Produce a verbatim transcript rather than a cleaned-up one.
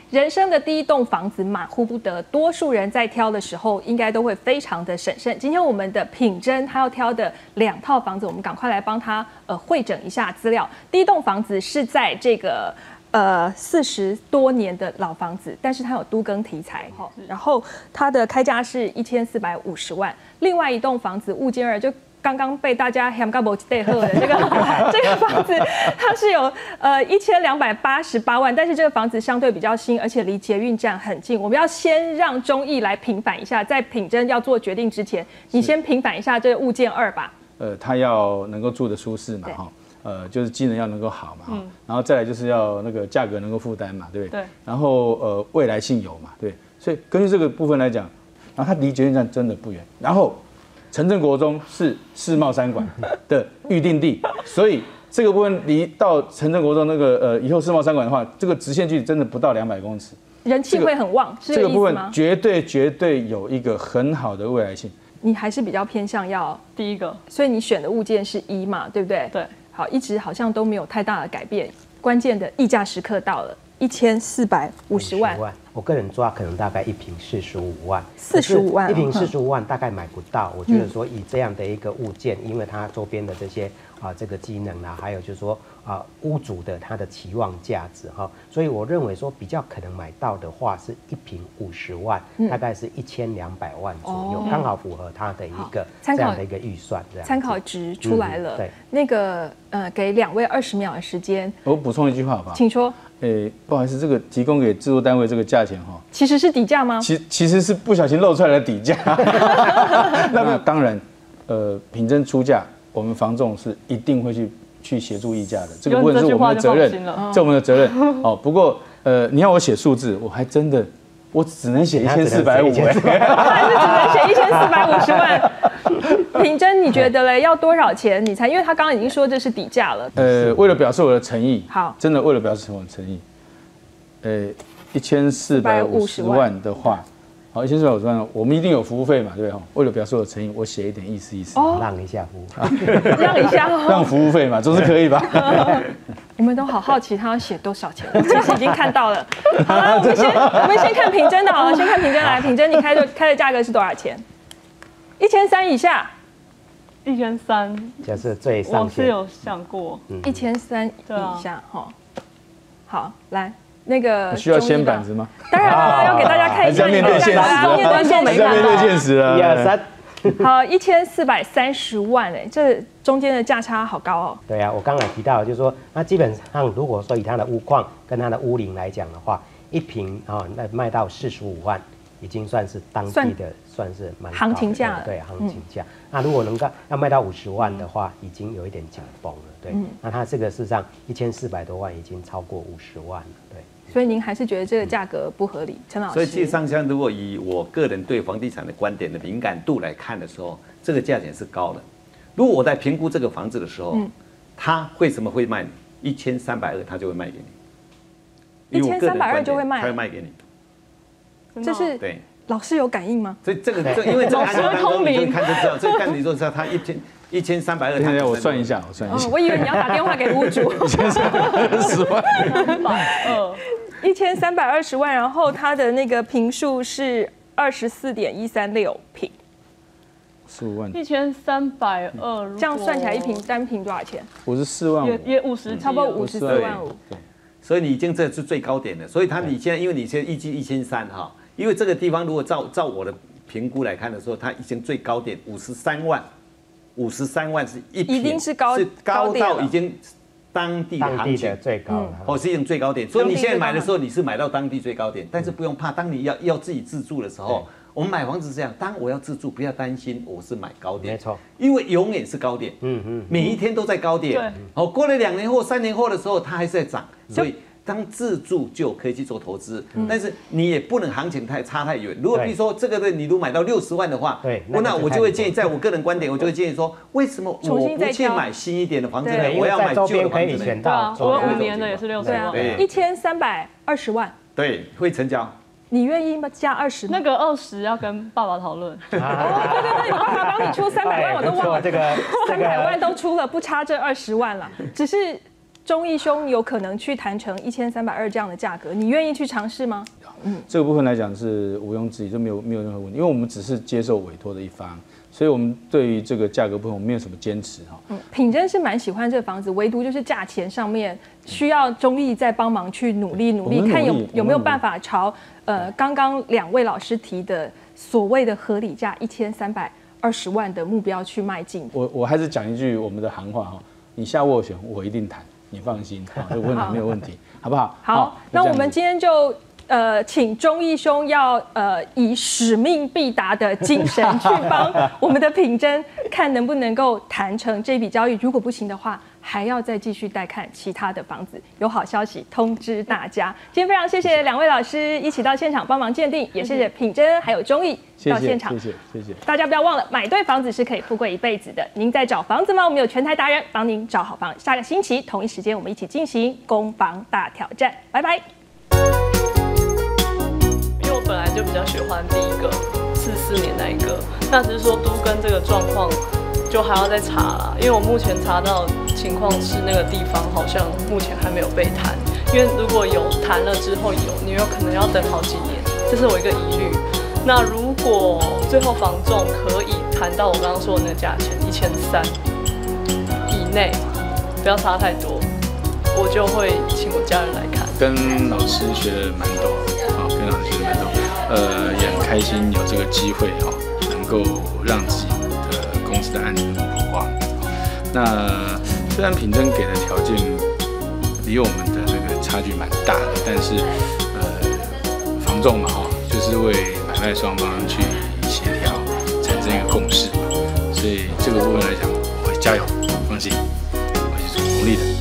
人生的第一栋房子马虎不得，多数人在挑的时候应该都会非常的审慎。今天我们的品珍她要挑的两套房子，我们赶快来帮她呃汇整一下资料。第一栋房子是在这个呃四十多年的老房子，但是它有都更题材，然后它的开价是一千四百五十万。另外一栋房子物件二就。刚刚被大家 ham 嘎 bo 带喝的这个这个房子，它是有呃一千两百八十八万，但是这个房子相对比较新，而且离捷运站很近。我们要先让钟毅来平反一下，在品珍要做决定之前，你先平反一下这个物件二吧。 呃，他要能够住得舒适嘛，哈，呃，就是机能要能够好嘛，嗯，然后再来就是要那个价格能够负担嘛，对不对？对。然后呃，未来性有嘛，对。所以根据这个部分来讲，然后它离捷运站真的不远，然后。城镇国中是世贸三馆的预定地，所以这个部分离到城镇国中那个呃以后世贸三馆的话，这个直线距离真的不到两百公尺， 人气会很旺，是这个意思吗？ 这个部分绝对绝对有一个很好的未来性。 你还是比较偏向要第一个， 所以你选的物件是一嘛，对不对？ 对， 好，一直好像都没有太大的改变。关键的议价时刻到了，一千四百五十万。 我个人抓可能大概一坪四十五万， 四十五万， 一坪四十五万大概买不到。我觉得说以这样的一个物件，因为它周边的这些啊这个机能啦，还有就是说啊屋主的他的期望价值哈，所以我认为说比较可能买到的话是一坪五十万，大概是一千两百万左右，刚好符合他的一个这样的一个预算。 参考值出来了，对，那个呃给两位二十秒的时间， 我补充一句话好不好？ 请说。 诶，不好意思，这个提供给制作单位这个价钱哈， 其实是底价吗？ 其其实是不小心露出来的底价。那当然，呃，品珍出价，我们房仲是一定会去去协助议价的，这个部分是我们的责任，这我们的责任。哦，不过呃，你要我写数字，我还真的，我只能写一千四百五，哎， 还是只能写一千四百五十万。品珍，你觉得嘞？要多少钱你才？因为他刚刚已经说这是底价了。 呃，为了表示我的诚意， 好， 真的为了表示我的诚意，呃，一千四百五十万的话，好，一千四百五十万，我们一定有服务费嘛，对不对？为了表示我的诚意，我写一点意思意思， 哦、让一下服务， 让一下、哦， 让服务费嘛，总是可以吧？ 我们都好好奇他要写多少钱，我其实已经看到了。好了，我们先我们先看品珍的好了，先看品珍来，品珍你开的开的价格是多少钱？一千三以下。 一千三， 就是最上限。 我是有想过， 一千三以下哈。好，来那个需要掀板子吗？ 当然了，要给大家看一下。 面对现实， 面对现实， 面对现实了。 一二三， 好，一千四百三十万哎，这中间的价差好高哦。 对啊，我刚才提到就是说，那基本上如果说以它的屋况跟它的屋龄来讲的话，一坪啊，那卖到四十五万。已经算是当地的，算是蛮行情价了， 对行情价。那如果能够要卖到五十万的话，已经有一点紧绷了，对。那它这个事实上一千四百多万已经超过五十万了，对。 所以您还是觉得这个价格不合理，陈老师？ 所以基本上，像如果以我个人对房地产的观点的敏感度来看的时候，这个价钱是高的。如果我在评估这个房子的时候，他为什么会卖你一千三百二，他就会卖给你。 一千三百二就会卖， 他会卖给你。 这是对老师有感应吗？ 所以这个这因为这个案子当中你就看就知道，这个案子就知道他一千一千三百二。 等一下我算一下，我算一下。 我以为你要打电话给屋主。 一千三百二十万。 嗯，一千三百二十万，然后它的那个坪数是二十四点一三六坪。 十五万。 一千三百二， 这样算起来一坪单坪多少钱？ 五十四万五。 也也五十， 差不多五十四万五。 对。所以你已经这是最高点了，所以他你现在因为你现在预计一千三哈，因为这个地方如果照照我的评估来看的时候，它已经最高点五十三万，五十三万是一平， 一定是高是高到已经当地的行情最高了， 哦是一种最高点，所以你现在买的时候你是买到当地最高点，但是不用怕，当你要要自己自住的时候。我们买房子是这样，当我要自住，不要担心我是买高点， 没错， 因为永远是高点，嗯嗯，每一天都在高点，对，哦，过了两年后、三年后的时候，它还是在涨，所以当自住就可以去做投资，但是你也不能行情太差太远。如果比如说这个的，你如果买到六十万的话，对，那我就会建议，在我个人观点，我就会建议说，为什么我不去买新一点的房子呢？我要买旧的房子呢？ 对啊，我五年的也是六十万， 一千三百二十万， 对，会成交。 你愿意吗？加二十？ 那个二十要跟爸爸讨论。 哦，对对对，你爸爸帮你出三百万，我都忘了。 这个三百万都出了，不差这二十万了。只是中义兄有可能去谈成一千三百二这样的价格，你愿意去尝试吗？ 嗯，这个部分来讲是毋庸置疑，就没有没有任何问题，因为我们只是接受委托的一方，所以我们对于这个价格部分我们没有什么坚持哈。 嗯，品珍是蛮喜欢这个房子，唯独就是价钱上面需要中义再帮忙去努力努力，看有有没有办法朝呃刚刚两位老师提的所谓的合理价一千三百二十万的目标去迈进。 我我还是讲一句我们的行话哈，你下斡旋我一定谈，你放心，好，这个问题没有问题，好不好？ 好，那我们今天就。呃，请中义兄要呃以使命必达的精神去帮我们的品珍看能不能够谈成这笔交易。如果不行的话，还要再继续带看其他的房子。有好消息通知大家。今天非常谢谢两位老师一起到现场帮忙鉴定，也谢谢品珍还有中义到现场。 谢谢谢谢。 大家不要忘了，买对房子是可以富贵一辈子的。您在找房子吗？我们有全台达人帮您找好房。下个星期同一时间，我们一起进行攻房大挑战。拜拜。 本来就比较喜欢第一个四四年那一个，那只是说都跟这个状况就还要再查啦，因为我目前查到情况是那个地方好像目前还没有被谈，因为如果有谈了之后有，你有可能要等好几年，这是我一个疑虑。那如果最后房仲可以谈到我刚刚说的那个价钱一千三以内，不要差太多，我就会请我家人来看。 跟老师学的蛮多，啊，跟老师学的蛮多，呃，也很开心有这个机会哈，能够让自己的公司的案子能够曝光。那虽然品珍给的条件离我们的这个差距蛮大的，但是呃，房仲嘛哈，就是为买卖双方去协调，产生一个共识嘛，所以这个部分来讲，我会加油，放心，我会去努力的。